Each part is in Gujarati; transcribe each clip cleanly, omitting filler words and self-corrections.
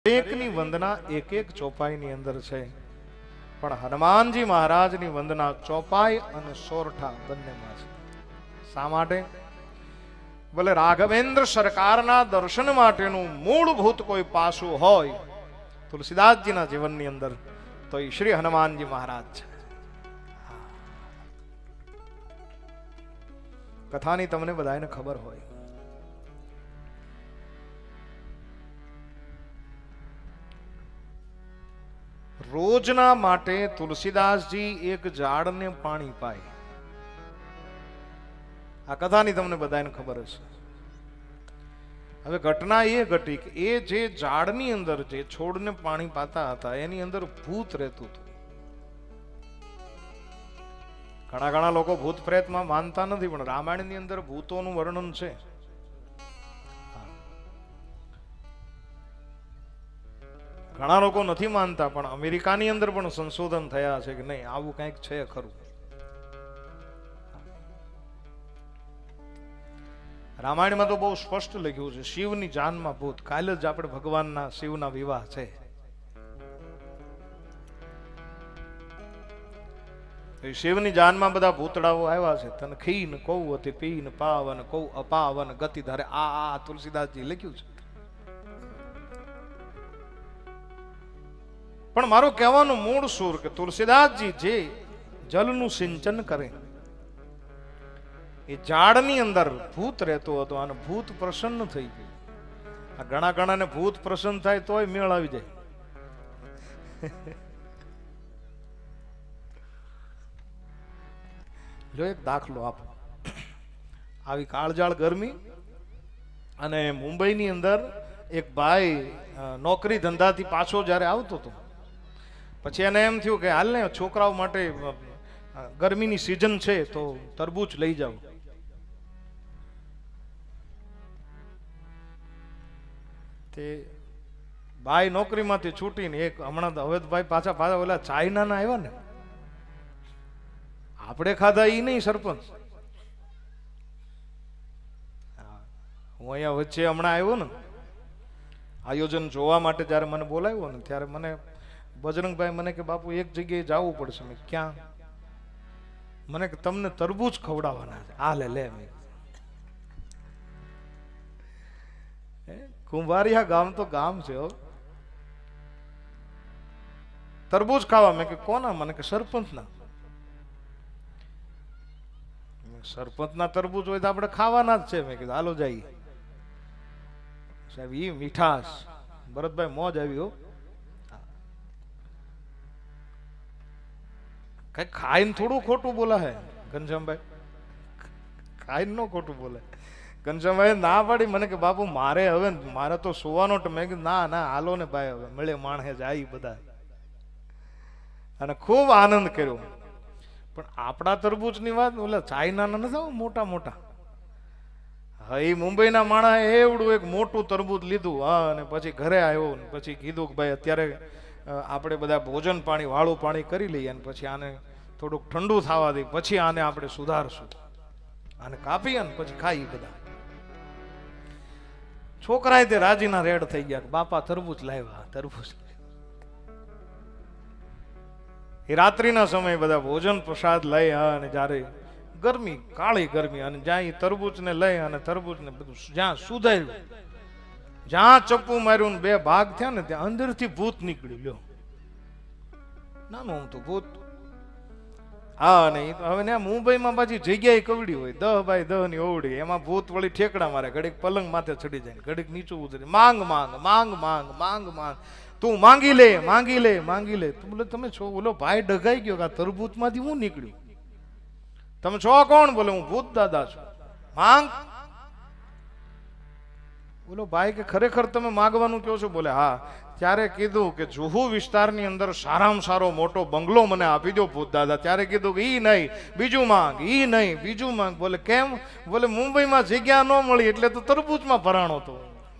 દરેકની વંદના એક એક ચોપાઈની અંદર છે, પણ હનુમાનજી મહારાજની વંદના ચોપાઈ અને સોરઠા બંનેમાં છે. શા માટે? ભલે રાઘવેન્દ્ર સરકારના દર્શન માટેનું મૂળભૂત કોઈ પાસું હોય તુલસીદાસજીના જીવનની અંદર તો એ શ્રી હનુમાનજી મહારાજ છે. કથાની તમને બધાને ખબર હોય. રોજના માટે તુલસીદાસજી એક ઝાડને પાણી પાય. આ કથાની તમને બધાને ખબર હશે. હવે ઘટના એ ઘટી કે એ જે ઝાડની અંદર જે છોડને પાણી પાતા હતા એની અંદર ભૂત રહેતું હતું. ઘણા લોકો ભૂત પ્રેતમાં માનતા નથી, પણ રામાયણની અંદર ભૂતોનું વર્ણન છે. ઘણા લોકો નથી માનતા, પણ અમેરિકાની અંદર પણ સંશોધન થયા છે કે નહીં આવું કંઈક છે ખરું. રામાયણમાં તો બહુ સ્પષ્ટ લખ્યું છે, શિવની જાનમાં ભૂત. કાલે જ આપણે ભગવાનના શિવના વિવાહ છે. શિવની જાનમાં બધા ભૂતડાઓ આવ્યા છે. તને ખીન કૌ હતી પીન પાવન કૌ અપાવન ગતિ ધારે આ તુલસીદાસજી લખ્યું છે. પણ મારો કહેવાનો મૂળ સુર કે તુલસીદાસજી જે જલનું સિંચન કરે એ ઝાડની અંદર ભૂત રહેતો હતો અને ભૂત પ્રસન્ન થઈ ગયું. આ ઘણાને ભૂત પ્રસન્ન થાય તોય મેળ આવી જાય. જો એક દાખલો આપો. આવી કાળજાળ ગરમી અને મુંબઈની અંદર એક ભાઈ નોકરી ધંધાથી પાછો જ્યારે આવતો હતો, પછી એને એમ થયું કે હાલ ને છોકરાઓ માટે ગરમીની સિઝન છે તો તરબૂચ લઈ જાવ. તે ભાઈ નોકરીમાંથી છૂટીને એક હમણાં હવે ભાઈ પાછા ઓલા ચાઇનાના આવ્યા ને, આપણે ખાધા ઈ નહીં સરપંચ. હું અહીંયા વચ્ચે હમણાં આવ્યો ને આયોજન જોવા માટે, જયારે મને બોલાવ્યો ને ત્યારે મને બજરંગભાઈ મને કે બાપુ એક જગ્યાએ જવું પડશે. મેં ક્યાં? મને કે તમને તરબૂચ ખવડાવવાના છે. આ લે કુંભારિયા ગામ તો ગામ છે. તરબૂચ ખાવા. મેં કે કોના? મને કે સરપંચના. સરપંચના તરબૂચ હોય તો આપણે ખાવાના જ છે. મેં કીધું હાલો જઈએ. સાહેબ ઈ મીઠાશ ભરતભાઈ મોજ આવી હો. કઈ ખાઈને થોડું ખોટું બોલા હે ઘનશ્યામભાઈ, ખાઈને નો ખોટું બોલે. ઘનશ્યામભાઈ ના પાડી મને કે બાપુ મારે તો સુવાનો. મેં કીધું ના હાલો ને ભાઈ, હવે મળે માણસે જાય બધા. અને ખૂબ આનંદ કર્યો. પણ આપણા તરબૂચની વાત ઓલા ચાઇનાના નથી મોટા મોટા. હા એ મુંબઈના માણસ એવડું એક મોટું તરબૂચ લીધું. હા અને પછી ઘરે આવ્યો ને પછી કીધું કે ભાઈ અત્યારે આપણે બધા ભોજન પાણી વાળું પાણી કરી લઈએ અને પછી આને થોડુંક ઠંડુ થવા દઈએ, પછી આને આપણે સુધારશું. આને કાપી અને પછી ખાઈ બધા. છોકરાએ તે રાજીના રેડ થઈ ગયા, બાપા તરબૂચ લાવ્યા. તરબૂચ એ રાત્રિના સમયે બધા ભોજન પ્રસાદ લઈ અને જ્યારે ગરમી કાળી ગરમી અને જ્યાં એ તરબૂચને લઈ અને તરબૂચને બધું જ્યાં સુધાર્યું, જ્યાં ચપ્પુ માર્યું બે ભાગ થયા ને ત્યાં અંદરથી ભૂત નીકળ્યું. લ્યો નાનું આમતું ભૂત. હા નહીં તો હવે મુંબઈમાં પાછી જગ્યાએ કવડી હોય 10 બાય 10 ની ઓવડી, એમાં ભૂત વળી ઠેકડા મારે. ઘડીક પલંગ માથે ચડી જાય, ઘડીક નીચું ઉતરે. માંગ માંગ માંગ માંગ માંગ માંગ, તું માંગી લે માંગી લે માંગી લે. તું બોલે તમે છો? બોલો ભાઈ ડગાઈ ગયો કે આ તરબૂચ માંથી હું નીકળ્યું? તમે છો કોણ? બોલે હું ભૂત દાદા છું. માંગ. બોલો ભાઈ કે ખરેખર તમે માગવાનું કહો છો? બોલે હા. ત્યારે કીધું કે જુહુ વિસ્તારની અંદર સારામાં સારો મોટો બંગલો મને આપી દો ભૂત દાદા. ત્યારે કીધું કે ઈ નહીં બીજું માંગ, ઈ નહીં બીજું માંગ. બોલે કેમ? બોલે મુંબઈમાં જગ્યા ન મળી એટલે તો તરબૂચમાં ભરાણો હતો.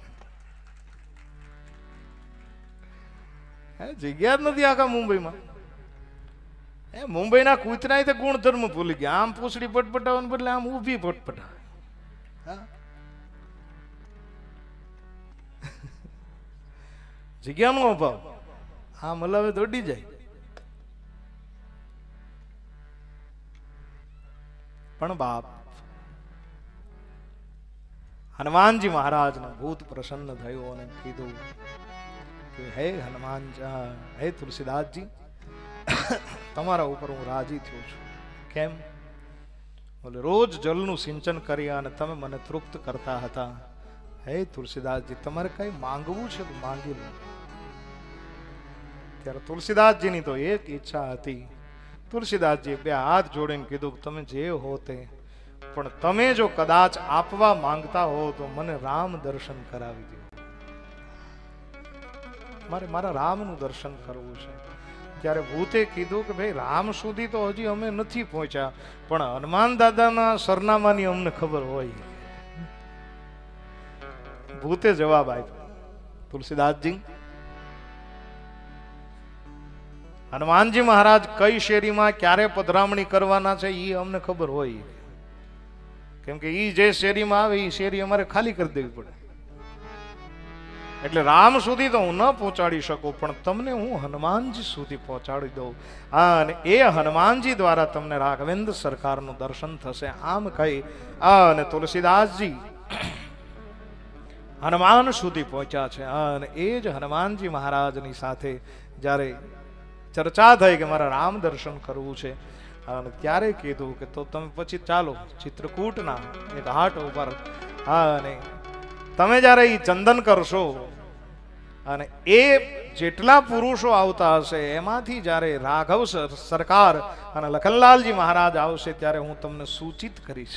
જગ્યા જ નથી આખા મુંબઈમાં. મુંબઈના કૂતરાય તો ગુણધર્મ ભૂલી ગયા. આમ પૂછડી પટપટાવવાને બદલે આમ ઊભી પટપટાવે. જગ્યાનો અભાવ, આ મલાવે દોડી જાય. પણ બાપ હનુમાનજી મહારાજને ભૂત પ્રસન્ન થયો અને કીધું કે હે હનુમાન, હે તુલસીદાસજી, તમારા ઉપર હું રાજી થયો છું. કેમ? બોલે રોજ જલનું સિંચન કરી અને તમે મને તૃપ્ત કરતા હતા. હે તુલસીદાસજી, તમારે કઈ માંગવું છે તો માંગી લો. ત્યારે તુલસીદાસજીની તો એક ઈચ્છા હતી. તુલસીદાસજી બે હાથ જોડીને કીધું કે તમે જે હો તે, પણ તમે જો કદાચ આપવા માંગતા હો તો મને રામ દર્શન કરાવી દો. મારે મારા રામનું દર્શન કરવું છે. ત્યારે ભૂતે કીધું કે ભાઈ રામ સુધી તો હજી અમે નથી પહોંચ્યા, પણ હનુમાન દાદાના સરનામાની અમને ખબર હોય. ભૂતે જવાબ આપ્યો, તુલસીદાસજી, હનુમાનજી મહારાજ કઈ શેરીમાં ક્યારે પધરામણી કરવાના છે એ અમને ખબર હોય, કેમ કે એ જે શેરીમાં આવે એ શેરી અમારે ખાલી કરી દેવી પડે. એટલે રામ સુધી તો હું ન પહોંચાડી શકું, પણ તમને હું હનુમાનજી સુધી પહોંચાડી દઉં. અને એ હનુમાનજી દ્વારા તમને રાઘવેન્દ્ર સરકારનું દર્શન થશે. આમ કહી અને તુલસીદાસજી હનુમાન સુધી પહોંચ્યા છે. અને એ જ હનુમાનજી મહારાજની સાથે જ્યારે ચર્ચા થઈ કે મારા રામ દર્શન કરવું છે, અને ત્યારે કીધું કે તો તમે પછી ચાલો ચિત્રકૂટના એક ઘાટ ઉપર, અને તમે જ્યારે એ ચંદન કરશો અને એ જેટલા પુરુષો આવતા હશે એમાંથી જ્યારે રાઘવ સરકાર અને લખનલાલજી મહારાજ આવશે ત્યારે હું તમને સૂચિત કરીશ.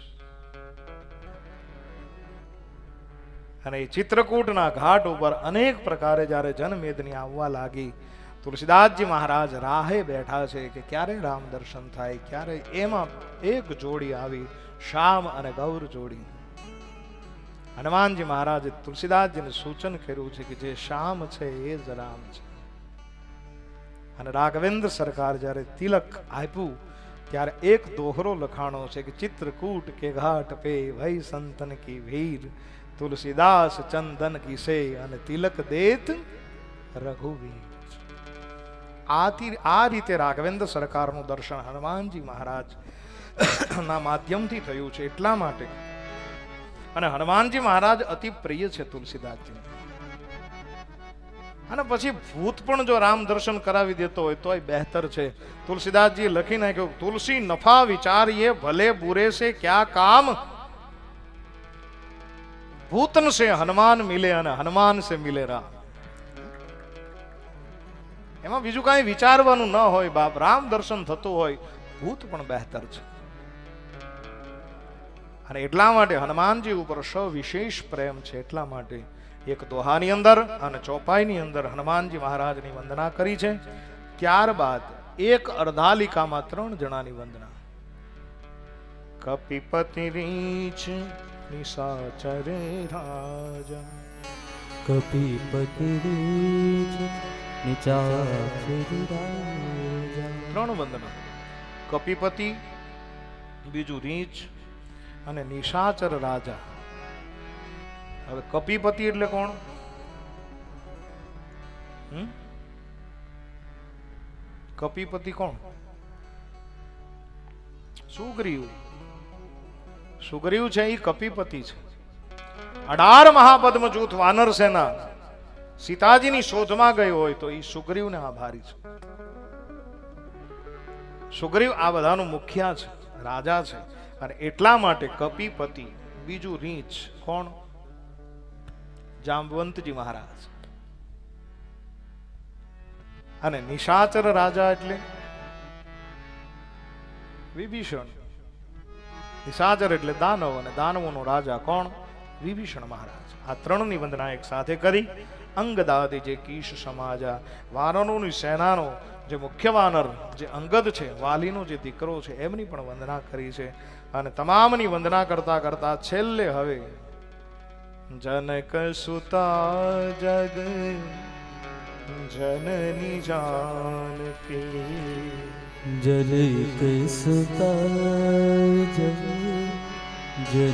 અને એ ચિત્રકૂટના ઘાટ ઉપર અનેક પ્રકારે જ્યારે જનમેદની આવવા લાગી, તુલસીદાસજી મહારાજ રાહે બેઠા છે કે ક્યારે રામ દર્શન થાય, ક્યારે. એમાં એક જોડી આવી, શ્યામ અને ગૌર જોડી. હનુમાનજી મહારાજે તુલસીદાસજીને સૂચન કર્યું છે કે જે શ્યામ છે એ જ રામ છે. અને રાઘવેન્દ્ર સરકાર જ્યારે તિલક આપ્યું ત્યારે એક દોહરો લખાણો છે કે ચિત્રકૂટ કે ઘાટ પે ભઈ સંતન કી ભીર, તુલસીદાસ ચંદન કી સે અને તિલક દેત રઘુવીર. આ રીતે રાઘવેન્દ્ર સરકારનું દર્શન હનુમાનજી મહારાજ ના માધ્યમથી થયું છે. એટલા માટે અને હનુમાનજી મહારાજ અતિ પ્રિય છે તુલસીદાસજી. અને પછી ભૂત પણ જો રામ દર્શન કરાવી દેતો હોય તો બહેતર છે. તુલસીદાસજી લખી નાખ્યું, તુલસી નફા વિચારીએ ભલે બુરે સે ક્યા કામ, ભૂતન સે હનુમાન મિલે અને હનુમાન સે મિલે રામ. એમાં બીજું કઈ વિચારવાનું ન હોય બાપ. રામ દર્શન થતું હોય, ભૂત પણ બહેતર છે. અને એટલા માટે હનુમાનજી ઉપર સવિશેષ પ્રેમ છે. એટલા માટે એક દોહાની અંદર અને ચોપાઈની અંદર હનુમાનજી મહારાજની વંદના કરી છે. ત્યારબાદ એક અર્ધાલિકામાં 3 જણાની વંદના. કપિપતિ રીચ નિશાચરે રાજા, કપિપતિ રીચ નિશાચરે રાજા. 3 વંદના. કપિપતિ, બીજું રીંછ અને નિશાચર રાજા. હવે કપિપતિ એટલે કોણ? કપિપતિ કોણ? સુગ્રીવ. સુગ્રીવ છે એ કપિપતિ છે. 18 મહાપદ્મ જૂથ વાનર સેના સીતાજીની શોધમાં ગઈ હોય તો એ સુગ્રીવને આભારી છે. સુગ્રીવ આ બધાનું મુખ્ય છે, રાજા છે. અને એટલા માટે કપિપતિ. બીજું રીંછ કોણ? જાંબવંતજી મહારાજ. અને નિશાચર રાજા એટલે વિભીષણ. નિશાચર એટલે દાનવ અને દાનવોનો રાજા કોણ? વિભીષણ મહારાજ. આ 3ની વંદના એક સાથે કરી. અંગદાદી જે કીશ સમાજા, વાનરોની સેનાનો જે મુખ્ય વાનર જે અંગદ છે, વાલીનો જે દીકરો છે, એમની પણ વંદના કરી છે. અને તમામની વંદના કરતા કરતા છેલ્લે હવે જનક સુતા જગ જનની જાનકી, જનક સુતા જગ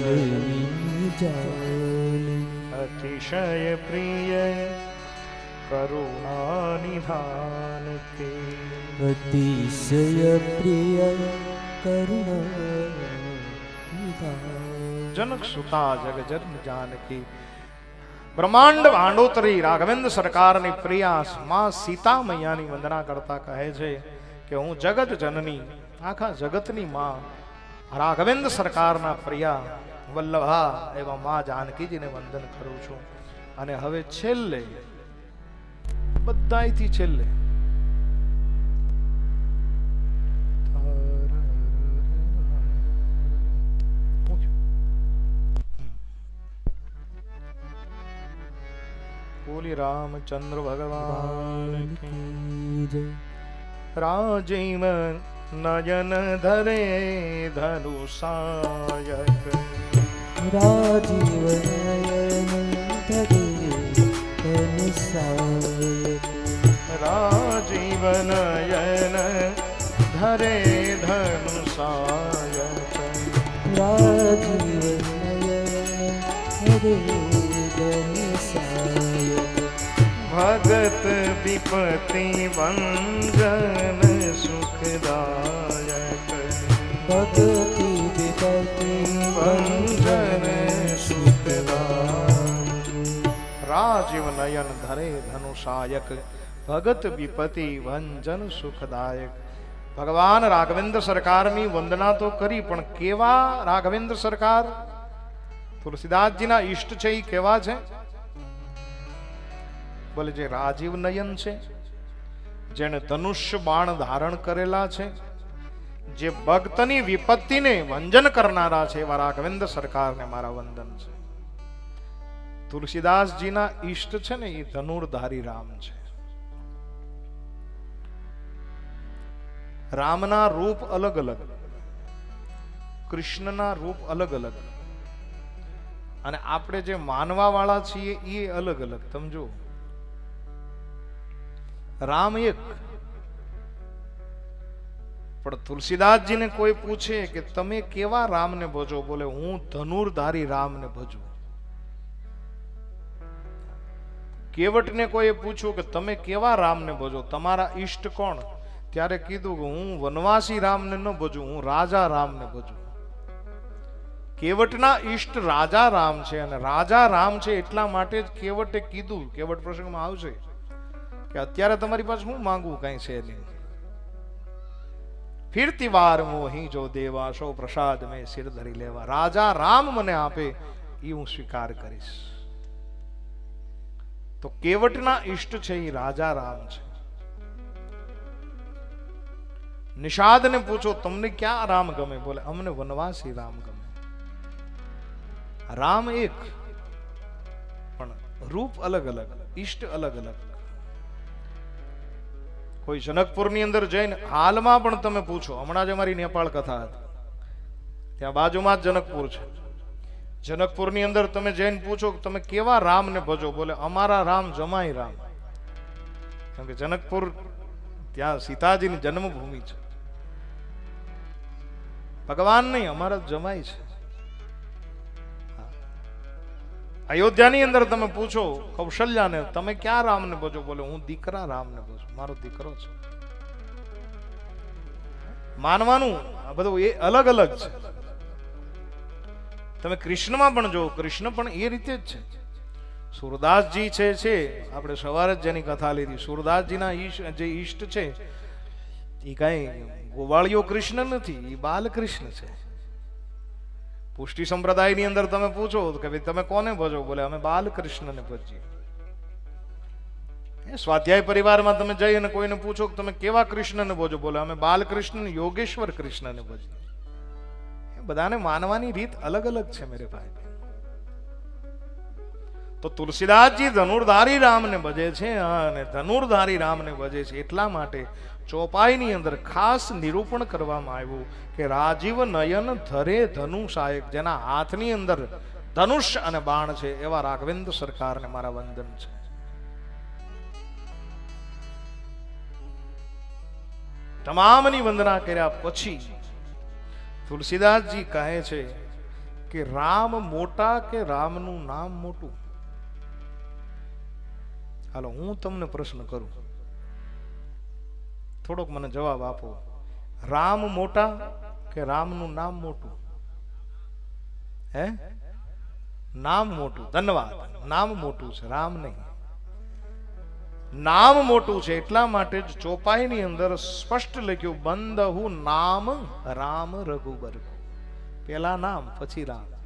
જનની જાનકી, અતિશય પ્રિય કરુણા નિધાન કે અતિશય પ્રિય કરુણા જનક સુતા જગ જન્મ જાનકી. બ્રહ્માંડ ભાંડોતરી રાઘવેન્દ્ર સરકારની પ્રિયા માં સીતા મૈયાની વંદના કરતા કહે છે કે હું જગત જનની આખા જગતની માં રાઘવેન્દ્ર સરકારના પ્રિયા વલ્લભા એવા માં જાનકીજીને વંદન કરું છું. અને હવે છેલ્લે બધાયથી છેલ્લે બોલી રામચંદ્ર ભગવાન કી જય. રાજીવ નયન ધરે ધનુષાયક રાજીવ નયન ધરે ધનુષાયક રાજીવ નયન ધરે ધનુષાયક રાજીવ નયન ધરે ધનુષાયક ભગત વિપતિ વંદન સુખદાયક ભગતિ વિપતિ વંદન સુખદાયક રાજીવ નયન ધરે ધનુષાયક ભગત વિપતિ વંજન સુખદાયક. ભગવાન રાઘવેન્દ્ર સરકારની વંદના તો કરી, પણ કેવા રાઘવેન્દ્ર સરકાર? તુલસીદાસજીના ઈષ્ટ છે એ કેવા છે? બોલે જે રાજીવ નયન છે, જેને ધનુષ્ય બાણ ધારણ કરેલા છે, જે ભક્તની વિપત્તિને વંજન કરનારા છે, એવા રાઘવેન્દ્ર સરકારને મારા વંદન છે. તુલસીદાસજીના ઈષ્ટ છે ને એ ધનુર્ધારી રામ છે. રામના રૂપ અલગ અલગ, કૃષ્ણના રૂપ અલગ અલગ, અને આપણે જે માનવા વાળા છીએ એ અલગ અલગ. સમજો, રામ એક, પણ તુલસીદાસજીને કોઈ પૂછે કે તમે કેવા રામને ભજો? બોલે હું ધનુર્ધારી રામને ભજું. કેવટને કોઈ પૂછ્યું કે તમે કેવા રામને ભજો, તમારા ઈષ્ટ કોણ? ત્યારે કીધું કે હું વનવાસી રામને ન ભજું, હું રાજા રામને ભજું. કેવટના ઈષ્ટ રાજા રામ છે, અને રાજા રામ છે એટલા માટે જ કેવટે કીધું, કેવટ પ્રસંગમાં આવશે કે અત્યારે તમારી પાસે હું માંગવું કઈ છે નહીં. ફિરતી વાર મોહી જો દેવા સો પ્રસાદ મેં સિર ધરી લેવા. રાજા રામ મને આપે એ હું સ્વીકાર કરીશ. તો કેવટના ઈષ્ટ છે એ રાજા રામ છે. નિષાદને પૂછો તમને ક્યાં રામ ગમે? બોલે અમને વનવાસી રામ ગમે. રામ એક, પણ રૂપ અલગ અલગ, ઈષ્ટ અલગ અલગ. કોઈ જનકપુરની અંદર જઈને હાલમાં પણ તમે પૂછો, હમણાં જ અમારી નેપાળ કથા હતી, ત્યાં બાજુમાં જ જનકપુર છે. જનકપુરની અંદર તમે જઈને પૂછો કે તમે કેવા રામને ભજો? બોલે અમારા રામ જમાઈ રામ. કેમ કે જનકપુર ત્યાં સીતાજીની જન્મભૂમિ છે. ભગવાન નહીં, અમારા જમાઈ છે. અયોધ્યાની અંદર તમે પૂછો કૌશલ્યાને તમે ક્યાં રામને ભજો? બોલે હું દીકરા રામને ભજું, મારો દીકરો છે. માનવાનું આ બધું એ અલગ અલગ છે. તમે કૃષ્ણમાં પણ જો, કૃષ્ણ પણ એ રીતે જ છે. સુરદાસજી છે આપણે સવારે જ જેની કથા લીધી, સુરદાસજીના જે ઈષ્ટ છે એ કઈ ગોવાળિયો કૃષ્ણ નથી, એ બાલકૃષ્ણ છે. પુષ્ટિ સંપ્રદાયની અંદર તમે પૂછો કે ભાઈ તમે કોને ભજો? બોલે અમે બાલકૃષ્ણને ભજીએ. સ્વાધ્યાય પરિવારમાં તમે જઈ અને કોઈને પૂછો કે તમે કેવા કૃષ્ણને ભજો? બોલે અમે બાલકૃષ્ણ યોગેશ્વર કૃષ્ણને ભજીએ. બધાને માનવાની રીત અલગ અલગ છે મેરે ભાઈ. તો તુલસીદાસજી ધનુર્ધારી રામને ભજે છે, અને ધનુર્ધારી રામને ભજે છે એટલા માટે ચોપાઈની અંદર ખાસ નિરૂપણ કરવામાં આવ્યું કે રાજીવ નયન ધરે ધનુષાયક, જેના હાથની અંદર ધનુષ અને બાણ છે એવા રાઘવેન્દ્ર સરકારને મારા વંદન છે. તમામની વંદના કર્યા પછી તુલસીદાસજી કહે છે કે રામ મોટા કે રામનું નામ મોટું? હાલો હું તમને પ્રશ્ન કરું, થોડોક મને જવાબ આપો. રામ મોટા કે રામનું નામ મોટું? હે? નામ મોટું. ધન્યવાદ. નામ મોટું છે, રામ નહીં. નામ મોટું છે એટલા માટે જ ચોપાઈની અંદર સ્પષ્ટ લખ્યું બંધહુ નામ રામ રઘુબર. પેલા નામ પછી રામ.